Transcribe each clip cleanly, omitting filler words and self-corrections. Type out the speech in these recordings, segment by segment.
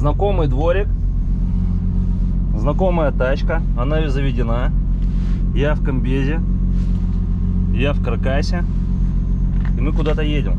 Знакомый дворик, знакомая тачка, она заведена. Я в комбезе, я в каркасе, и мы куда-то едем.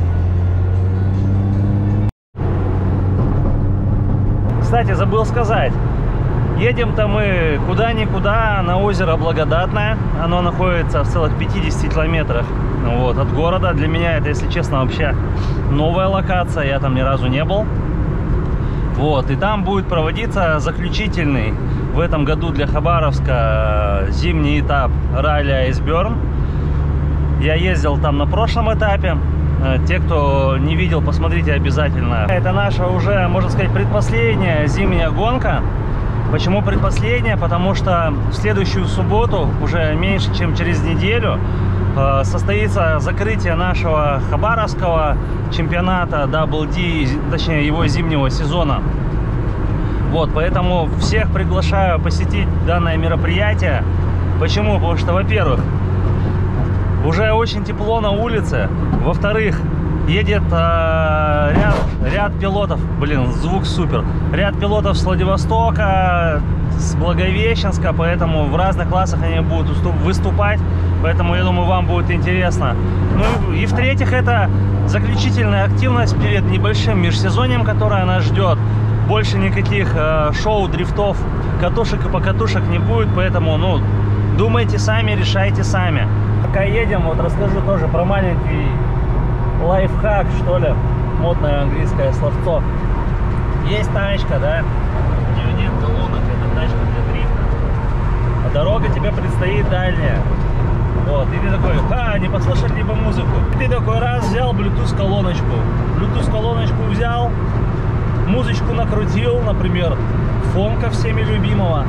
Кстати, забыл сказать, едем-то мы куда-никуда, на озеро Благодатное. Оно находится в целых 50 километрах вот, от города. Для меня это, если честно, вообще новая локация, я там ни разу не был. Вот, и там будет проводиться заключительный в этом году для Хабаровска зимний этап ралли Iceburn. Я ездил там на прошлом этапе. Те, кто не видел, посмотрите обязательно. Это наша уже, можно сказать, предпоследняя зимняя гонка. Почему предпоследняя? Потому что в следующую субботу, уже меньше чем через неделю, состоится закрытие нашего хабаровского чемпионата WD, точнее его зимнего сезона. Вот, поэтому всех приглашаю посетить данное мероприятие. Почему? Потому что, во-первых, уже очень тепло на улице. Во-вторых, едет ряд пилотов. Блин, звук супер. Ряд пилотов с Владивостока, с Благовещенска, поэтому в разных классах они будут выступать. Поэтому, я думаю, вам будет интересно. Ну и в-третьих, это заключительная активность перед небольшим межсезоньем, которое нас ждет. Больше никаких шоу, дрифтов, катушек и покатушек не будет, поэтому, ну, думайте сами, решайте сами. Пока едем, вот расскажу тоже про маленький лайфхак, что ли, модное английское словцо. Есть тачка, да, у нее нет колонок, это тачка для дрифта, а дорога тебе предстоит дальняя. Вот, и ты такой, не послушать либо музыку. И ты такой раз взял Bluetooth колоночку взял, музычку накрутил, например, фонка всеми любимого.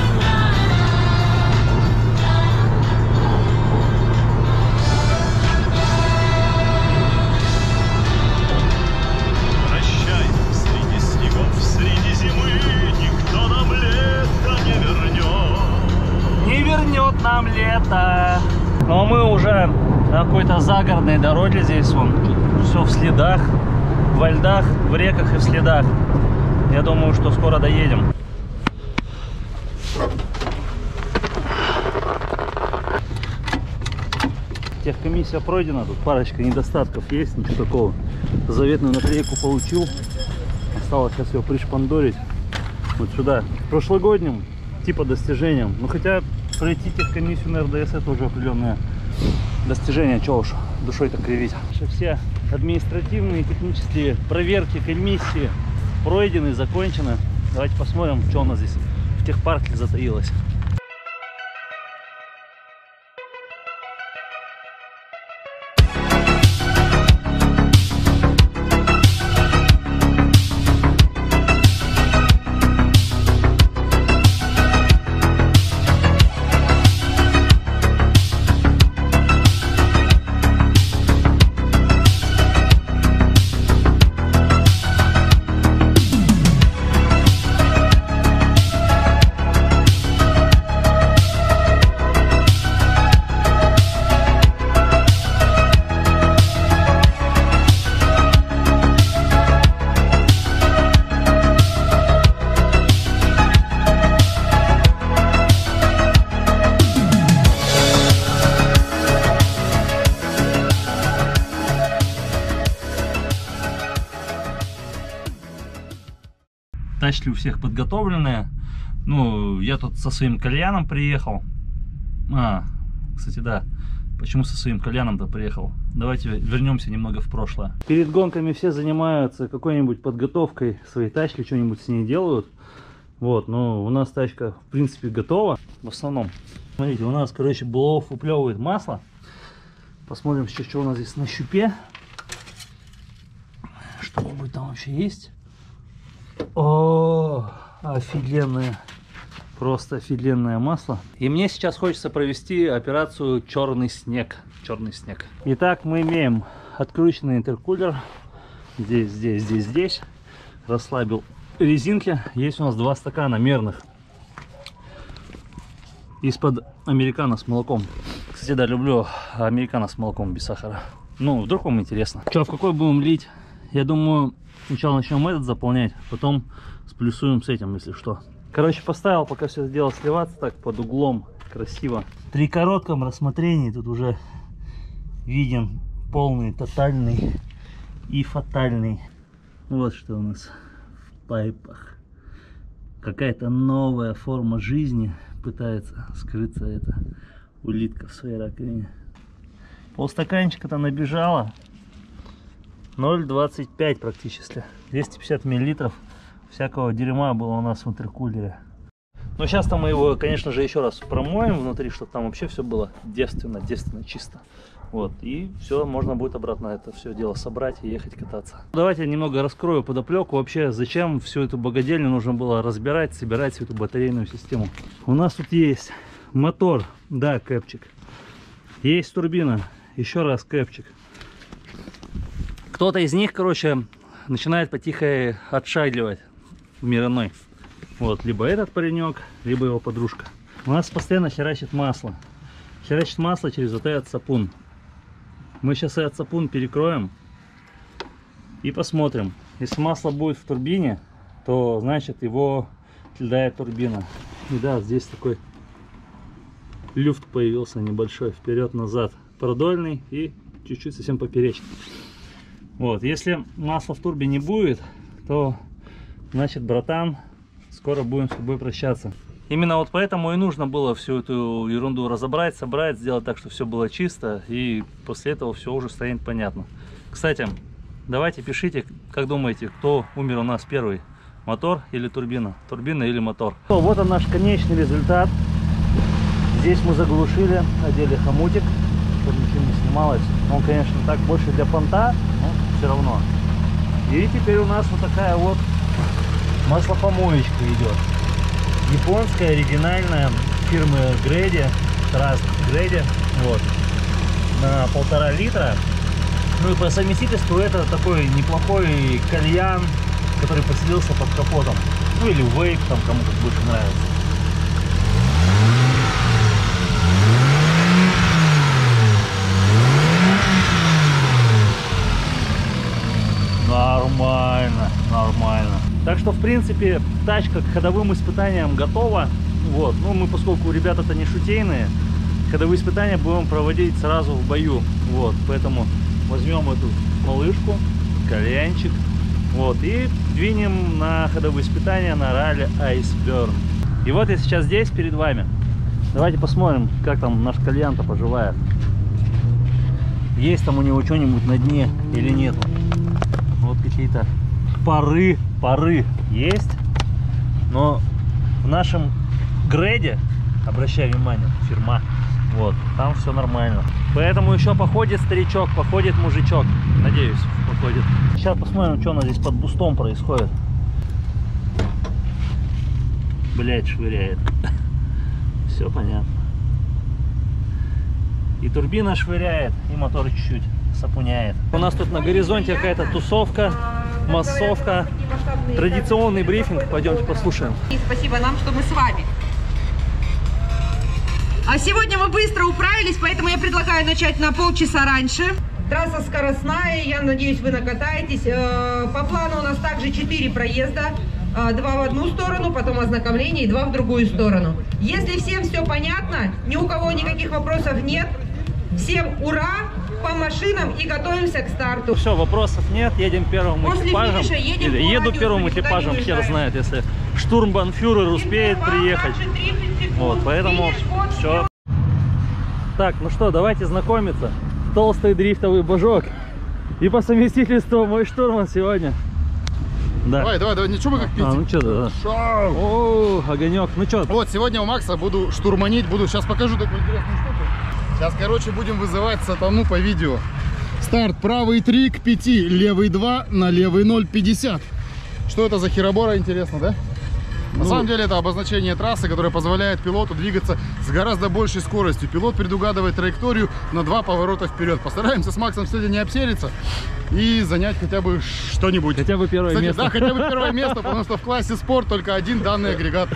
Нам лето. Но мы уже на какой-то загородной дороге. Здесь вон все в следах, во льдах, в реках и в следах. Я думаю, что скоро доедем. Техкомиссия пройдена. Тут парочка недостатков есть, ничего такого. Заветную наклейку получил. Осталось сейчас ее пришпандорить вот сюда. Прошлогодним типа достижением. Ну хотя пройти техкомиссию на РДС это уже определенное достижение, чего уж душой так кривить. Все административные, технические проверки, комиссии пройдены, закончены. Давайте посмотрим, что у нас здесь в техпарке затаилось. Тачки у всех подготовленные. Ну, я тут со своим кальяном приехал. Кстати, да. Почему со своим кальяном-то приехал? Давайте вернемся немного в прошлое. Перед гонками все занимаются какой-нибудь подготовкой своей тачки, что-нибудь с ней делают. Вот, но у нас тачка, в принципе, готова. В основном. Смотрите, у нас, короче, Блоов уплевывает масло. Посмотрим сейчас, что у нас здесь на щупе. Что-нибудь там вообще есть? О, офигенное, просто офигенное масло. И мне сейчас хочется провести операцию черный снег. Итак, мы имеем открученный интеркулер. Здесь. Расслабил резинки. Есть у нас 2 стакана мерных из-под американо с молоком. Кстати, да, люблю американо с молоком без сахара. Ну, вдруг вам интересно. Что, в какой будем лить? Я думаю, сначала начнем этот заполнять, потом сплюсуем с этим, если что. Короче, поставил пока все это дело сливаться так под углом, красиво. При коротком рассмотрении тут уже виден полный, тотальный и фатальный. Вот что у нас в пайпах. Какая-то новая форма жизни пытается скрыться эта улитка в своей раковине. Полстаканчика-то набежала. 0,25 практически. 250 миллилитров всякого дерьма было у нас в интеркулере. Но сейчас-то мы его, конечно же, еще раз промоем внутри, чтобы там вообще все было девственно, чисто. Вот, и все, можно будет обратно это все дело собрать и ехать кататься. Давайте я немного раскрою подоплеку. Вообще, зачем всю эту богадельню нужно было разбирать, собирать всю эту батарейную систему. У нас тут есть мотор, да, кэпчик. Есть турбина, еще раз кэпчик. Кто-то из них, короче, начинает потихо отшагивать в мир иной. Вот, либо этот паренек, либо его подружка. У нас постоянно херачит масло. Херачит масло через вот этот сапун. Мы сейчас этот сапун перекроем и посмотрим. Если масло будет в турбине, то значит его кидает турбина. И да, здесь такой люфт появился небольшой, вперед-назад. Продольный и чуть-чуть совсем поперечный. Вот, если масла в турбе не будет, то значит, братан, скоро будем с тобой прощаться. Именно вот поэтому и нужно было всю эту ерунду разобрать, собрать, сделать так, чтобы все было чисто, и после этого все уже станет понятно. Кстати, давайте пишите, как думаете, кто умер у нас первый, мотор или турбина, турбина или мотор. Вот он наш конечный результат. Здесь мы заглушили, одели хомутик, чтобы ничего не снималось. Он, конечно, так больше для понта, но все равно. И теперь у нас вот такая вот маслопомоечка идет. Японская, оригинальная, фирмы Grady, Trust Grady, вот, на 1,5 литра. Ну и по совместительству это такой неплохой кальян, который поселился под капотом. Ну или вейп, там кому как больше нравится. Нормально, нормально. Так что, в принципе, тачка к ходовым испытаниям готова. Вот. Ну, мы, поскольку ребята-то не шутейные, ходовые испытания будем проводить сразу в бою. Вот. Поэтому возьмем эту малышку, кальянчик, вот, и двинем на ходовые испытания на ралли Iceburn. И вот я сейчас здесь перед вами. Давайте посмотрим, как там наш кальян-то поживает. Есть там у него что-нибудь на дне или нету. Вот какие-то пары есть, но в нашем Grady, обращаю внимание, фирма, вот, там все нормально. Поэтому еще походит старичок, походит мужичок, надеюсь, походит. Сейчас посмотрим, что у нас здесь под бустом происходит. Блять, швыряет. Все понятно. И турбина швыряет, и мотор чуть-чуть сапуняет. У нас тут на горизонте какая-то тусовка, массовка, традиционный брифинг. Пойдемте послушаем. И спасибо нам, что мы с вами. А сегодня мы быстро управились, поэтому я предлагаю начать на полчаса раньше. Трасса скоростная, я надеюсь, вы накатаетесь. По плану у нас также 4 проезда. 2 в одну сторону, потом ознакомление, и 2 в другую сторону. Если всем все понятно, ни у кого никаких вопросов нет, всем ура! По машинам и готовимся к старту. Все, вопросов нет, едем первым После экипажем. финиша едем Или еду первым экипажем, хер знает, если штурмбанфюрер успеет приехать. Вот, поэтому все. Так, ну что, давайте знакомиться. Толстый дрифтовый божок. И по совместительству мой штурман сегодня. Да. Давай, ничего мы как пить. Ну что, да. О, огонек. Ну что? Вот, сегодня у Макса буду штурманить, сейчас покажу такую интересную штуку. Сейчас, короче, будем вызывать сатану по видео. Старт, правый 3 к 5, левый 2, на левый 0,50. Что это за херобора, интересно, да? На самом деле это обозначение трассы, которое позволяет пилоту двигаться с гораздо большей скоростью. Пилот предугадывает траекторию на 2 поворота вперед. Постараемся с Максом сегодня не обсериться и занять хотя бы что-нибудь. Хотя бы первое место. Да, хотя бы первое место, потому что в классе спорт только один данный агрегат.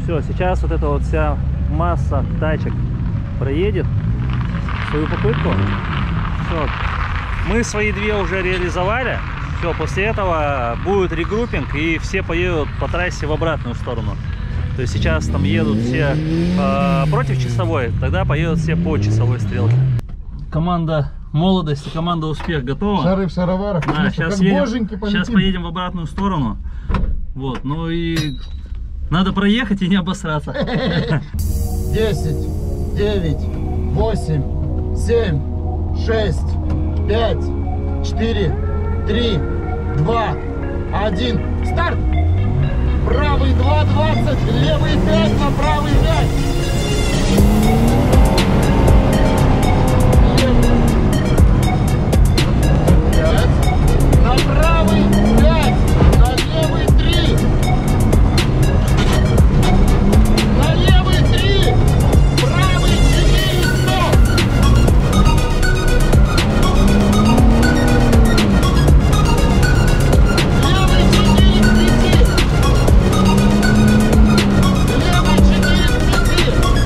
Все, сейчас вот эта вот вся масса тачек проедет свою попытку. Все, мы свои две уже реализовали. Все, после этого будет регруппинг, и все поедут по трассе в обратную сторону. То есть сейчас там едут все против часовой, тогда поедут все по часовой стрелке. Команда молодость и команда успех готова. Шары в шароварах. Да, сейчас поедем в обратную сторону. Вот, ну и надо проехать и не обосраться. 10, 9, 8, 7, 6, 5, 4, 3, 2, 1. Старт! Правый 2,20, левый 5, на правый 5. На правый 5, на левый 3. На левый 3, правый 4, стоп. Левый 4 к 5. Левый 4 к 5.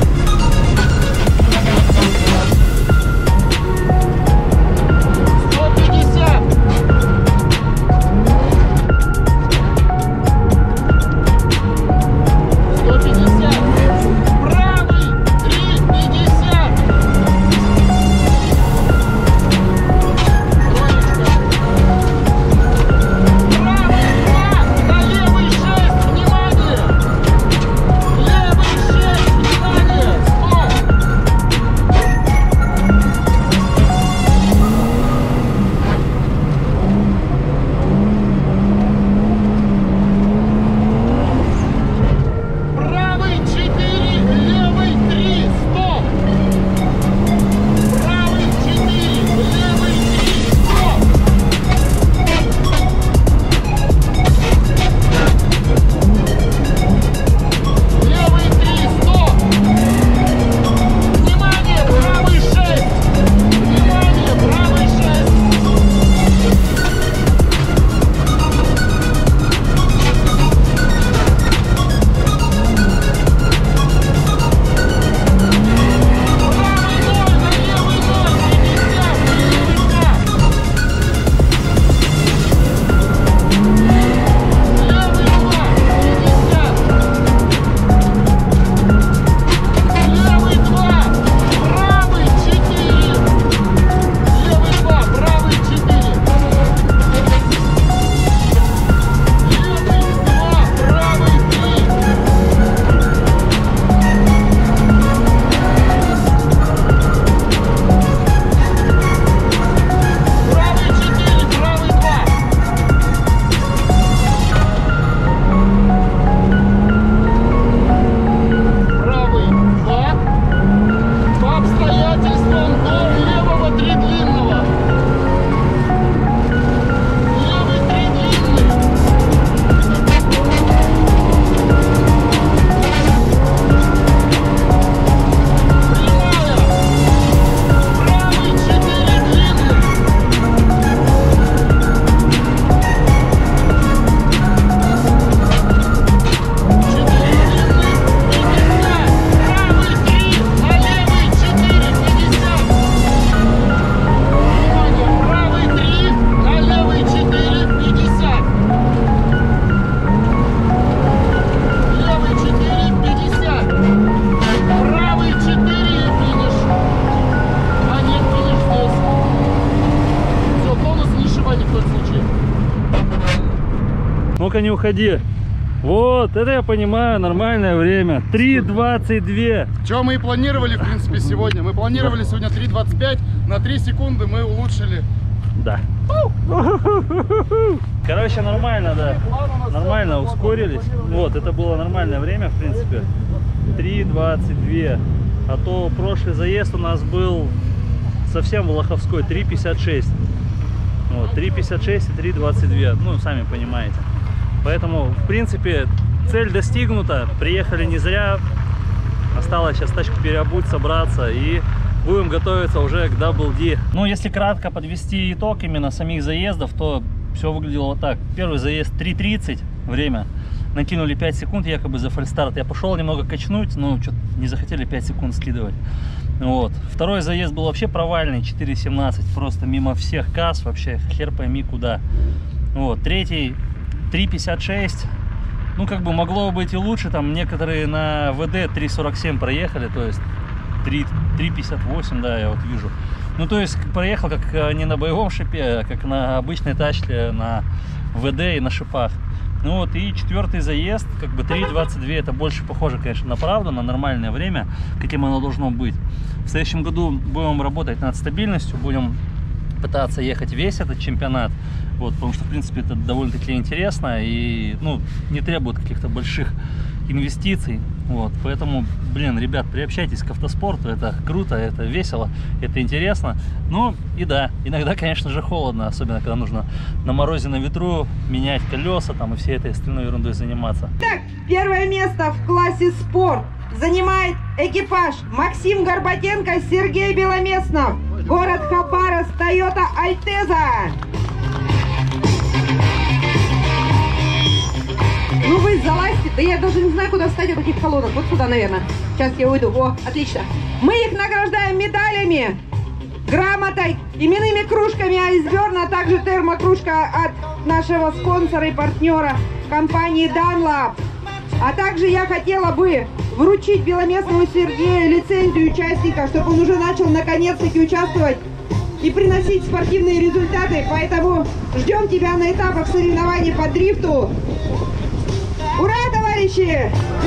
Ну-ка не уходи. Вот, это я понимаю, нормальное время. 3:22. Что мы и планировали, в принципе, сегодня. Мы планировали сегодня 3:25. На 3 секунды мы улучшили. Да. Короче, нормально, да. Нормально ускорились. Вот, это было нормальное время, в принципе. 3:22. А то прошлый заезд у нас был совсем волоховской. 3:56. Вот, 3:56 и 3:22. Ну, сами понимаете. Поэтому, в принципе, цель достигнута. Приехали не зря. Осталось сейчас тачку переобуть, собраться и будем готовиться уже к Double D. Ну, если кратко подвести итог именно самих заездов, то все выглядело вот так. Первый заезд 3:30 время. накинули 5 секунд якобы за фальстарт. Я пошел немного качнуть, но что-то не захотели 5 секунд скидывать. Вот. Второй заезд был вообще провальный, 4.17, просто мимо всех касс, вообще хер пойми куда. Вот. Третий 3.56, ну как бы могло быть и лучше, там некоторые на ВД 3.47 проехали, то есть 3.58, да, я вот вижу. Ну то есть проехал как не на боевом шипе, а как на обычной тачке, на ВД и на шипах. Ну вот, и четвертый заезд, как бы 3.22, это больше похоже, конечно, на правду, на нормальное время, каким оно должно быть. В следующем году будем работать над стабильностью, будем пытаться ехать весь этот чемпионат, вот, потому что, в принципе, это довольно-таки интересно и, ну, не требует каких-то больших инвестиций, вот, поэтому, блин, ребят, приобщайтесь к автоспорту, это круто, это весело, это интересно, ну, и да, иногда, конечно же, холодно, особенно, когда нужно на морозе, на ветру менять колеса, там, и всей этой остальной ерундой заниматься. Так, первое место в классе спорт занимает экипаж Максим Горбатенко, Сергей Беломеснов, город Хабаровск, Toyota Альтеза. Ну вы залазьте, да я даже не знаю, куда встать от таких колонок. Вот сюда, наверное. Сейчас я уйду. О, отлично. Мы их награждаем медалями, грамотой, именными кружками Айсберн, а также термокружка от нашего спонсора и партнера компании Dunlop. А также я хотела бы вручить Беломестному Сергею лицензию участника, чтобы он уже начал наконец-таки участвовать и приносить спортивные результаты. Поэтому ждем тебя на этапах соревнований по дрифту. Ура, товарищи!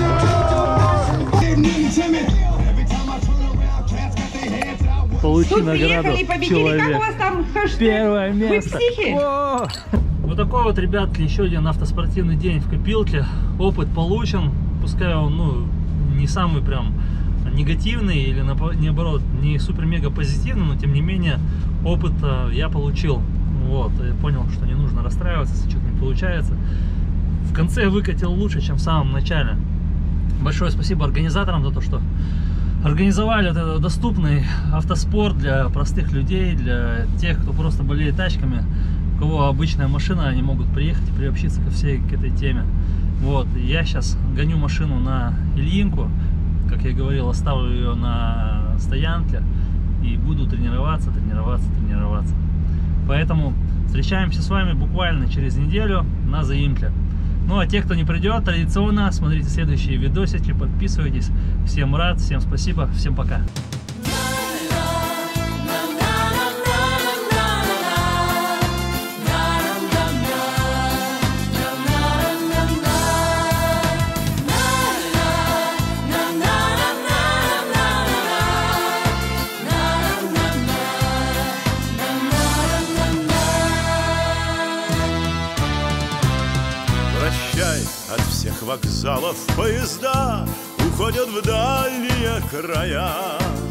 Получи Тут награду, приехали и победили. человек. Как у вас там хэштег? Первое место. Вы психи? О! Вот такой вот, ребятки, еще один автоспортивный день в копилке. Опыт получен, пускай он, ну, не самый прям негативный или наоборот не супер-мега позитивный, но тем не менее опыт я получил. Вот, я понял, что не нужно расстраиваться, если что-то не получается. В конце выкатил лучше, чем в самом начале. Большое спасибо организаторам за то, что организовали вот этот доступный автоспорт для простых людей, для тех, кто просто болеет тачками, у кого обычная машина, они могут приехать и приобщиться ко всей к этой теме. Вот, я сейчас гоню машину на Ильинку, как я говорил, оставлю ее на стоянке и буду тренироваться. Поэтому встречаемся с вами буквально через неделю на заимке. Ну а те, кто не придет, традиционно смотрите следующие видосики, подписывайтесь. Всем рад, всем спасибо, всем пока. Прощай, от всех вокзалов поезда уходят в дальние края.